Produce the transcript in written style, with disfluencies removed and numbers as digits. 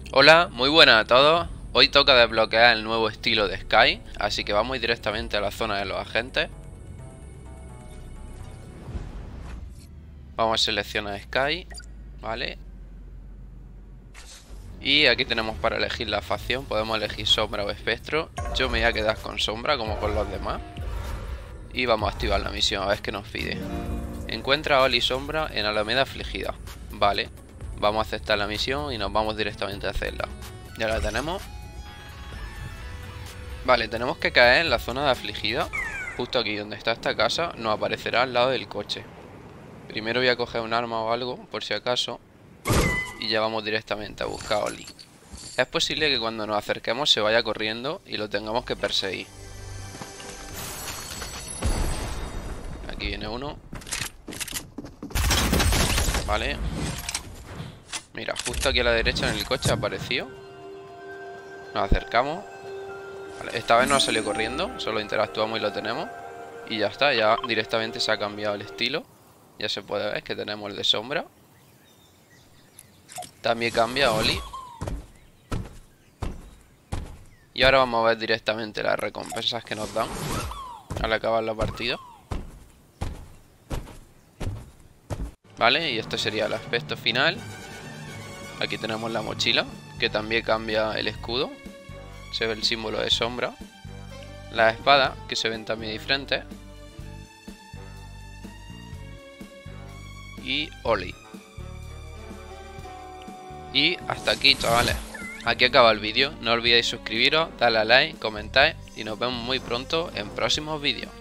Hola, muy buenas a todos. Hoy toca desbloquear el nuevo estilo de Sky, así que vamos directamente a la zona de los agentes. Vamos a seleccionar Sky, ¿vale? Y aquí tenemos para elegir la facción, podemos elegir sombra o espectro. Yo me voy a quedar con sombra como con los demás. Y vamos a activar la misión, a ver qué nos pide. Encuentra a Oli Sombra en Alameda Afligida. Vale, vamos a aceptar la misión y nos vamos directamente a hacerla. Ya la tenemos. Vale, tenemos que caer en la zona de Afligida. Justo aquí donde está esta casa nos aparecerá al lado del coche. Primero voy a coger un arma o algo, por si acaso. Y ya vamos directamente a buscar a Oli. Es posible que cuando nos acerquemos se vaya corriendo y lo tengamos que perseguir. Aquí viene uno. Vale. Mira, justo aquí a la derecha en el coche ha aparecido. Nos acercamos. Vale, esta vez no ha salido corriendo, solo interactuamos y lo tenemos. Y ya está, ya directamente se ha cambiado el estilo. Ya se puede ver que tenemos el de sombra. También cambia Oli. Y ahora vamos a ver directamente las recompensas que nos dan al acabar la partida. Vale, y este sería el aspecto final. Aquí tenemos la mochila, que también cambia el escudo. Se ve el símbolo de sombra. Las espadas, que se ven también diferentes. Y Oli. Y hasta aquí, chavales. Aquí acaba el vídeo. No olvidéis suscribiros, darle a like, comentar y nos vemos muy pronto en próximos vídeos.